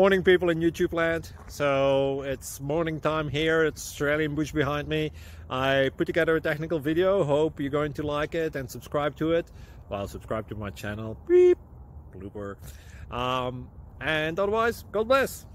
Morning people in YouTube land. So it's morning time here. It's Australian bush behind me. I put together a technical video. Hope you're going to like it and subscribe to it. Well, subscribe to my channel. Beep. Blooper. And otherwise, God bless.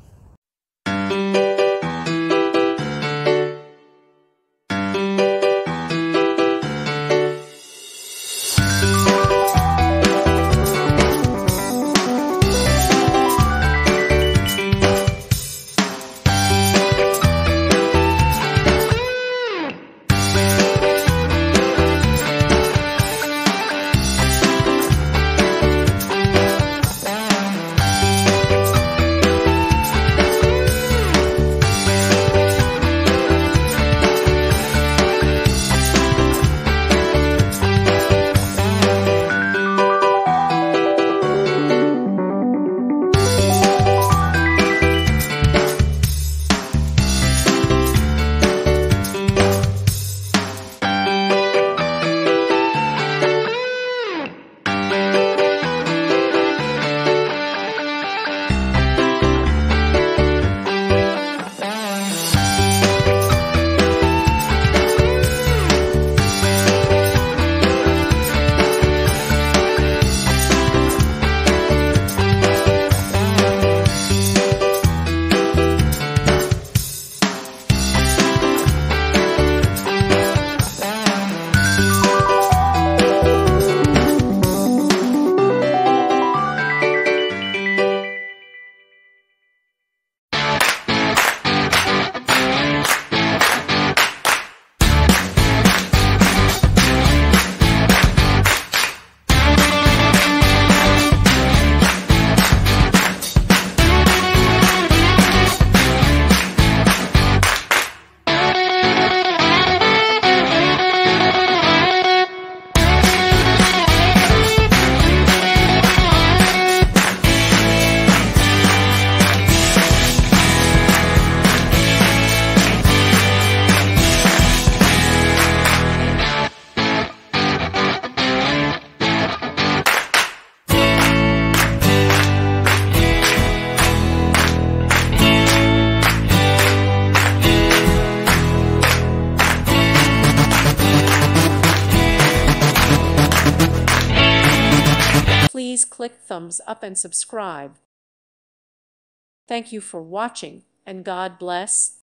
Please click thumbs up and subscribe. Thank you for watching, and God bless.